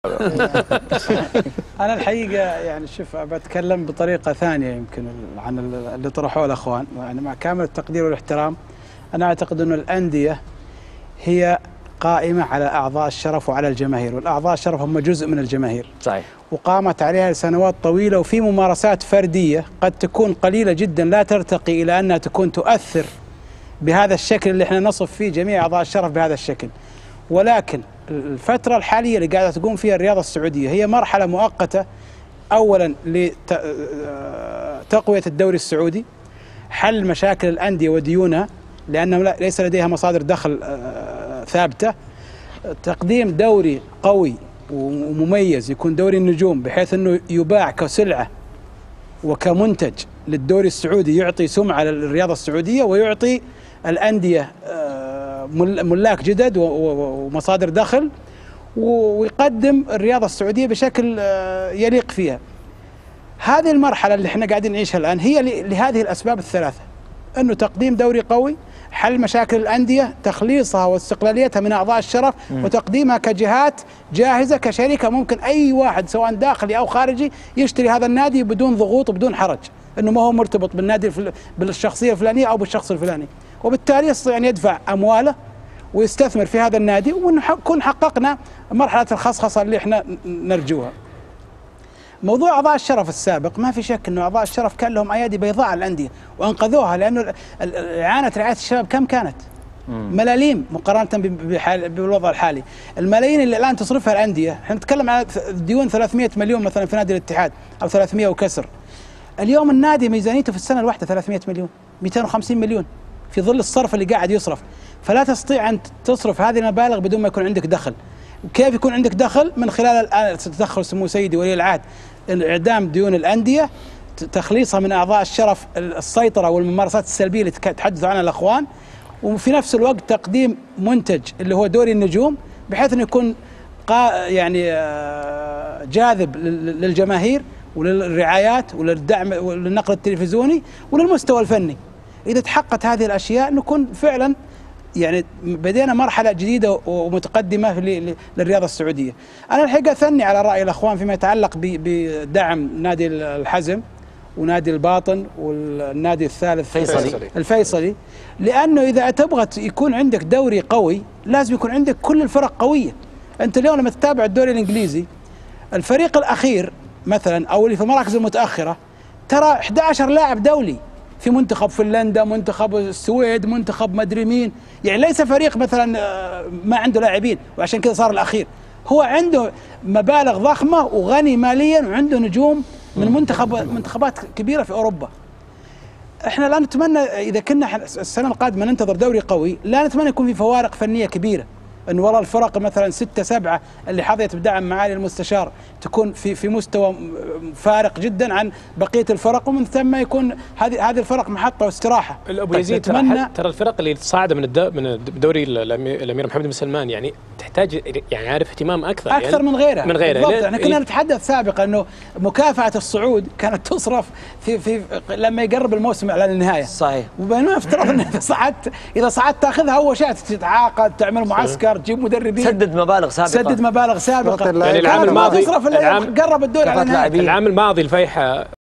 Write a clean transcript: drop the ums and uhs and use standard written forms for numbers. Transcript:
أنا الحقيقة يعني شوف بتكلم بطريقة ثانية يمكن عن اللي طرحوه الأخوان، يعني مع كامل التقدير والاحترام. أنا أعتقد أن الأندية هي قائمة على أعضاء الشرف وعلى الجماهير، والأعضاء الشرف هم جزء من الجماهير. صحيح. وقامت عليها لسنوات طويلة، وفي ممارسات فردية قد تكون قليلة جدا لا ترتقي إلى أنها تكون تؤثر بهذا الشكل اللي احنا نصف فيه جميع أعضاء الشرف بهذا الشكل. ولكن الفترة الحالية اللي قاعدة تقوم فيها الرياضة السعودية هي مرحلة مؤقتة، أولا لتقوية الدوري السعودي، حل مشاكل الأندية وديونها لأنه ليس لديها مصادر دخل ثابتة، تقديم دوري قوي ومميز يكون دوري النجوم بحيث أنه يباع كسلعة وكمنتج للدوري السعودي، يعطي سمعة للرياضة السعودية ويعطي الأندية ملاك جدد ومصادر دخل، ويقدم الرياضة السعودية بشكل يليق فيها. هذه المرحلة اللي احنا قاعدين نعيشها الآن هي لهذه الأسباب الثلاثة، أنه تقديم دوري قوي، حل مشاكل الأندية، تخليصها واستقلاليتها من أعضاء الشرف، وتقديمها كجهات جاهزة كشركة ممكن أي واحد سواء داخلي أو خارجي يشتري هذا النادي بدون ضغوط وبدون حرج، أنه ما هو مرتبط بالنادي بالشخصية الفلانية أو بالشخص الفلاني، وبالتالي يستطيع أن يدفع أمواله ويستثمر في هذا النادي، ونكون حققنا مرحلة الخصخصة اللي احنا نرجوها. موضوع أعضاء الشرف السابق ما في شك أنه أعضاء الشرف كان لهم أيادي بيضاء على الأندية وأنقذوها، لأنه إعانة رعاية الشباب كم كانت؟ ملاليم مقارنة بالوضع الحالي. الملايين اللي الآن تصرفها الأندية، احنا نتكلم عن ديون 300 مليون مثلا في نادي الاتحاد أو 300 وكسر. اليوم النادي ميزانيته في السنة الواحدة 300 مليون، 250 مليون في ظل الصرف اللي قاعد يصرف، فلا تستطيع أن تصرف هذه المبالغ بدون ما يكون عندك دخل. وكيف يكون عندك دخل؟ من خلال الآن تدخل سمو سيدي ولي العهد إعدام ديون الأندية، تخليصها من أعضاء الشرف، السيطرة والممارسات السلبية اللي تحدثوا عنها الأخوان، وفي نفس الوقت تقديم منتج اللي هو دوري النجوم بحيث أنه يكون يعني جاذب للجماهير وللرعايات وللدعم وللنقل التلفزيوني وللمستوى الفني. إذا تحققت هذه الأشياء نكون فعلا يعني بدينا مرحلة جديدة ومتقدمة للرياضة السعودية. أنا الحقيقة أثني على رأي الأخوان فيما يتعلق بدعم نادي الحزم ونادي الباطن والنادي الثالث الفيصلي، لأنه إذا تبغى يكون عندك دوري قوي لازم يكون عندك كل الفرق قوية. أنت اليوم لما تتابع الدوري الإنجليزي الفريق الأخير مثلا أو اللي في المراكز المتأخرة ترى 11 لاعب دولي، في منتخب فنلندا، منتخب السويد، منتخب مدري مين، يعني ليس فريق مثلا ما عنده لاعبين وعشان كذا صار الأخير، هو عنده مبالغ ضخمة وغني ماليا وعنده نجوم من منتخبات كبيرة في أوروبا. احنا لا نتمنى إذا كنا السنة القادمة ننتظر دوري قوي لا نتمنى يكون في فوارق فنية كبيرة، أن والله الفرق مثلا 6 7 اللي حظيت بدعم معالي المستشار تكون في مستوى فارق جدا عن بقية الفرق، ومن ثم يكون هذه الفرق محطة واستراحة. أبو يزيد ترى الفرق اللي تصاعد من دوري الأمير محمد بن سلمان يعني تحتاج يعني عارف اهتمام أكثر يعني من غيرها بالضبط. احنا كنا نتحدث سابقا أنه مكافأة الصعود كانت تصرف في لما يقرب الموسم على النهاية. صحيح. وبينما افترض أن إذا صعدت تاخذها أول شيء، تتعاقد، تعمل معسكر، تجيب مدربين، سدد مبالغ سابقة يعني العام الماضي قرب الدوري على النهاية. العام الماضي الفيحة